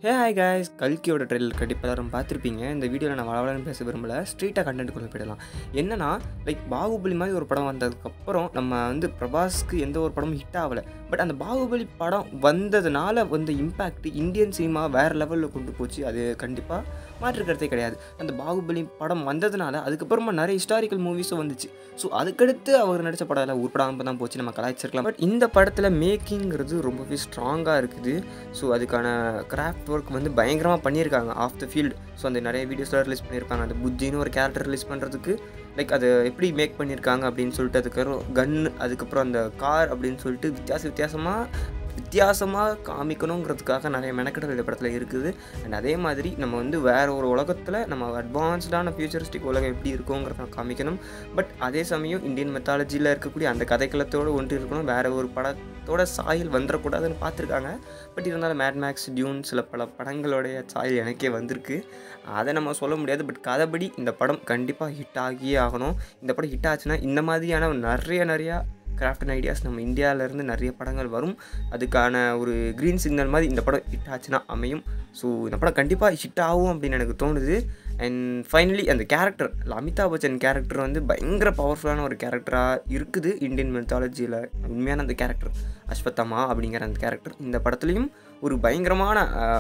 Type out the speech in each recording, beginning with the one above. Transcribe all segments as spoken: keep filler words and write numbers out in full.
Hey hi guys, கல்கியோட trailer கண்டிப்பாக எல்லாரும் பார்த்துருப்பீங்க. இந்த வீடியோவில் நான் வளவலன்னு பேச விரும்பல, ஸ்ட்ரீட்டாக கண்டென்ட்டுக்குள்ளே போயிடலாம். என்னன்னா லைக் பாகுபலி மாதிரி ஒரு படம் வந்ததுக்கப்புறம் நம்ம வந்து பிரபாஸ்க்கு எந்த ஒரு படமும் ஹிட் ஆகலை. பட் அந்த பாகுபலி படம் வந்ததுனால வந்த இம்பேக்ட் இந்தியன் சினிமா வேறு லெவலில் கொண்டு போச்சு. அது கண்டிப்பாக மாற்றுக்கிறதே கிடையாது. அந்த பாகுபலி படம் வந்ததுனால அதுக்கப்புறமா நிறைய ஹிஸ்டாரிக்கல் மூவிஸும் வந்துச்சு. ஸோ அதுக்கடுத்து அவர் நடித்த படம் எல்லாம் உருப்படாமல் தான் போச்சு, நம்ம கலாய்ச்சிருக்கலாம். பட் இந்த படத்தில் மேக்கிங்கிறது ரொம்பவே ஸ்ட்ராங்காக இருக்குது. ஸோ அதுக்கான கிராஃப்ட் ஒர்க் வந்து பயங்கரமாக பண்ணியிருக்காங்க ஆஃப் த ஃபீல்டு. ஸோ அந்த நிறைய வீடியோஸ்லாம் ரிலீஸ் பண்ணியிருக்காங்க. அந்த புஜ்ஜின்னு ஒரு கேரக்டர் ரிலீஸ் பண்ணுறதுக்கு லைக் அதை எப்படி மேக் பண்ணியிருக்காங்க அப்படின்னு சொல்லிட்டு, அதுக்கப்புறம் கன்னு, அதுக்கப்புறம் அந்த கார் அப்படின்னு சொல்லிட்டு வித்தியாச வித்தியாசமாக வித்தியாசமாக காமிக்கணுங்கிறதுக்காக நிறைய மெனக்கெடல் இந்த படத்தில் இருக்குது. அண்ட் அதே மாதிரி நம்ம வந்து வேறு ஒரு உலகத்தில் நம்ம அட்வான்ஸ்டான ஃபியூச்சரிஸ்டிக் உலகம் எப்படி இருக்குங்கிறத காமிக்கணும். பட் அதே சமயம் இந்தியன் மெத்தாலஜியில் இருக்கக்கூடிய அந்த கதைக்களத்தோடு ஒன்று இருக்கணும், வேறு ஒரு படத்தோட சாயல் வந்துடக்கூடாதுன்னு பார்த்துருக்காங்க. பட் இருந்தாலும் மேட் மேக்ஸ், டியூன், சில பல படங்களுடைய சாயல் எனக்கே வந்திருக்கு. அதை நம்ம சொல்ல முடியாது. பட் கதைப்படி இந்த படம் கண்டிப்பாக ஹிட் ஆகியே ஆகணும். இந்த படம் ஹிட் ஆச்சுன்னா இந்த மாதிரியான நிறைய நிறையா கிராஃப்ட் அண்ட் ஐடியாஸ் நம்ம இந்தியாவிலேருந்து நிறைய படங்கள் வரும். அதுக்கான ஒரு க்ரீன் சிக்னல் மாதிரி இந்த படம் ஹிட் ஆச்சுன்னா அமையும். ஸோ இந்த படம் கண்டிப்பாக ஹிட் ஆகும் அப்படின்னு எனக்கு தோணுது. அண்ட் ஃபைனலி அந்த கேரக்டர், அமிதாப் பச்சன் கேரக்டர் வந்து பயங்கர பவர்ஃபுல்லான ஒரு கேரக்டராக இருக்குது இந்தியன் மெத்தாலஜியில். உண்மையான அந்த கேரக்டர் அஸ்வத்தாமா அப்படிங்கிற அந்த கேரக்டர் இந்த படத்துலேயும் ஒரு பயங்கரமான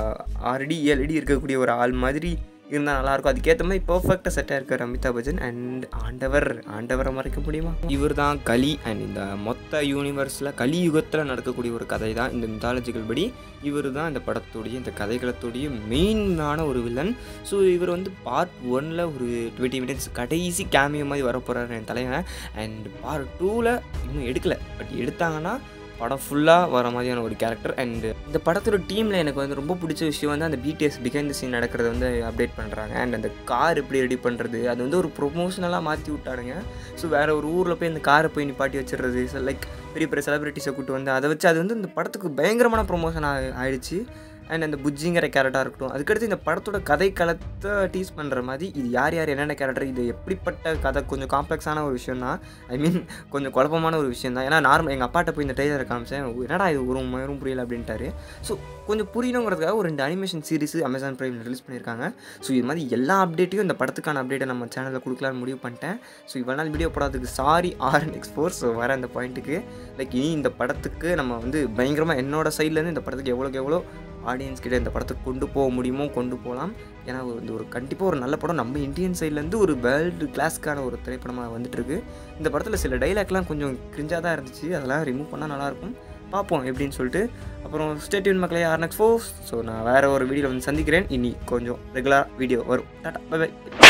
ஆறடி ஏழடி இருக்கக்கூடிய ஒரு ஆள் மாதிரி இருந்தால் நல்லாயிருக்கும். அதுக்கேற்ற மாதிரி பர்ஃபெக்டாக செட்டாக இருக்கார் அமிதாப் பச்சன். அண்ட் ஆண்டவர் ஆண்டவரை மறைக்க முடியுமா? இவர் தான் கலி. அண்ட் இந்த மொத்த யூனிவர்ஸில் கலி யுகத்தில் நடக்கக்கூடிய ஒரு கதை தான் இந்த மித்தாலஜிக்கல் படி. இவர் தான் இந்த படத்துடைய இந்த கதைகளத்துடைய மெயினான ஒரு வில்லன். ஸோ இவர் வந்து பார்ட் ஒனில் ஒரு டுவெண்ட்டி மினிட்ஸ் கடைசி கேமியோ மாதிரி வரப்போகிறார் என் தலைவன். அண்ட் பார்ட் டூவில் இன்னும் எடுக்கலை, பட் எடுத்தாங்கன்னா படம் ஃபுல்லாக வர மாதிரியான ஒரு கேரக்டர். அண்டு இந்த படத்தோட டீமில் எனக்கு வந்து ரொம்ப பிடிச்ச விஷயம் வந்து அந்த பிடிஎஸ் பிஹைண்ட் தி சீன் நடக்கிறத வந்து அப்டேட் பண்ணுறாங்க. அண்ட் அந்த கார் எப்படி ரெடி பண்ணுறது, அது வந்து ஒரு ப்ரொமோஷனலாக மாற்றி விட்டானுங்க. ஸோ வேறு ஒரு ஊரில் போய் இந்த காரை போய் நிப்பாட்டி வச்சிடுறது, லைக் பெரிய பெரிய செலிபிரிட்டிஸை கூப்பிட்டு வந்து அதை வச்சு அது வந்து இந்த படத்துக்கு பயங்கரமான ப்ரொமோஷன் ஆகிடுச்சு. அண்ட் அந்த புஜ்ஜிங்கிற கேரக்டராக இருக்கட்டும், அதுக்கடுத்து இந்த படத்தோட கதை களத்தை டீஸ் பண்ணுற மாதிரி இது யார் யார் என்னென்ன கேரக்டர், இது எப்படிப்பட்ட கதை, கொஞ்சம் காம்ப்ளெக்ஸான ஒரு விஷயம் தான். ஐ மீன் கொஞ்சம் குழப்பமான ஒரு விஷயம் தான். ஏன்னா நார்மல் எங்கள் அப்பாட்ட போய் இந்த ட்ரெய்லரை காமிச்சேன், என்னடா இது ஒரு மயிரும் புரியல அப்படின்ட்டாரு. ஸோ கொஞ்சம் புரியணுங்கிறதுக்காக ஒரு ரெண்டு animation series Amazon Prime release பண்ணியிருக்காங்க. ஸோ இது மாதிரி எல்லா அப்டேட்டையும் இந்த படத்துக்கான அப்டேட்டை நம்ம சேனலில் கொடுக்கலான்னு முடிவு பண்ணிட்டேன். ஸோ இவ்வளோ நாள் வீடியோ போடாததுக்கு சாரி ஆர்என்எக்ஸ்ஃபோர்ஸ். ஸோ வர அந்த பாயிண்ட்டுக்கு லைக் இனி இந்த படத்துக்கு நம்ம வந்து பயங்கரமாக என்னோட சைட்லேருந்து இந்த படத்துக்கு எவ்வளோக்கு எவ்வளோ ஆடியன்ஸ் கிட்டே இந்த படத்துக்கு கொண்டு போக முடியுமோ கொண்டு போகலாம். ஏன்னா வந்து ஒரு கண்டிப்பாக ஒரு நல்ல படம் நம்ம இந்தியன் சைட்லேருந்து ஒரு வேர்ல்டு கிளாஸ்க்கான ஒரு திரைப்படமாக வந்துட்டுருக்கு. இந்த படத்தில் சில டைலாக்லாம் கொஞ்சம் கிரிஞ்சாக தான் இருந்துச்சு, அதெல்லாம் ரிமூவ் பண்ணால் நல்லாயிருக்கும். பார்ப்போம் எப்படின்னு சொல்லிட்டு. அப்புறம் ஸ்டே டியூன் மக்களே, ஆர்என்எக்ஸ்ஃபோர்ஸ். ஸோ நான் வேறு ஒரு வீடியோவில் வந்து சந்திக்கிறேன். இனி கொஞ்சம் ரெகுலராக வீடியோ வரும். டாடா, பை பை.